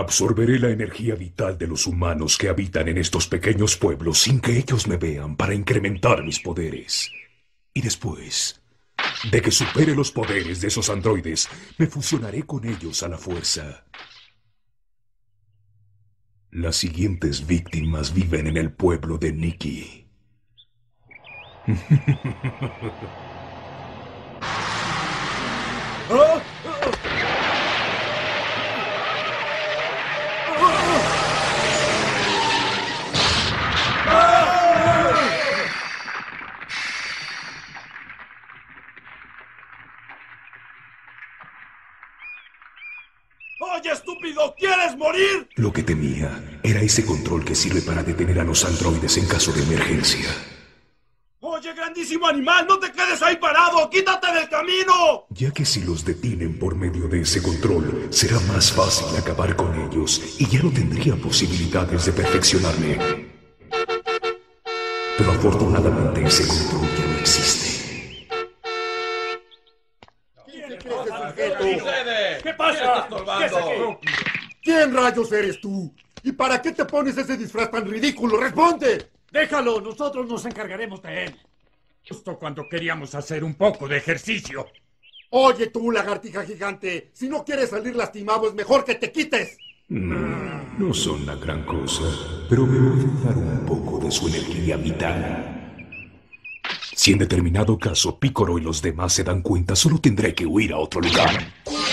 Absorberé la energía vital de los humanos que habitan en estos pequeños pueblos sin que ellos me vean para incrementar mis poderes. Y después de que supere los poderes de esos androides, me fusionaré con ellos a la fuerza. Las siguientes víctimas viven en el pueblo de Nikki. ¡Oye, estúpido! ¿Quieres morir? Lo que temía era ese control que sirve para detener a los androides en caso de emergencia. ¡Oye, grandísimo animal! ¡No te quedes ahí parado! ¡Quítate del camino! Ya que si los detienen por medio de ese control, será más fácil acabar con ellos y ya no tendría posibilidades de perfeccionarme. Pero afortunadamente ese control ya no existe. ¿Qué pasa? ¿Qué es aquí? ¿Quién rayos eres tú? ¿Y para qué te pones ese disfraz tan ridículo? ¡Responde! Déjalo, nosotros nos encargaremos de él. Justo cuando queríamos hacer un poco de ejercicio. Oye tú, lagartija gigante, si no quieres salir lastimado es mejor que te quites. No son la gran cosa, pero me pueden dar un poco de su energía vital. Si en determinado caso Picoro y los demás se dan cuenta, solo tendré que huir a otro lugar.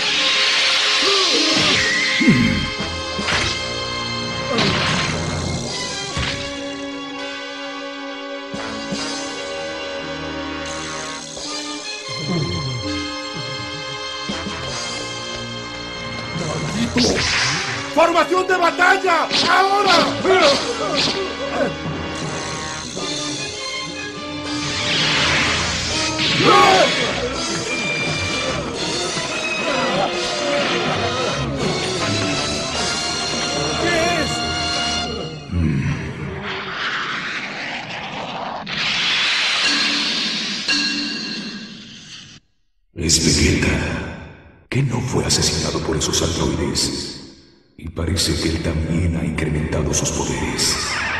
¡Maldito! ¡Formación de batalla! ¡Ahora! Es Vegeta, que no fue asesinado por esos androides. Y parece que él también ha incrementado sus poderes.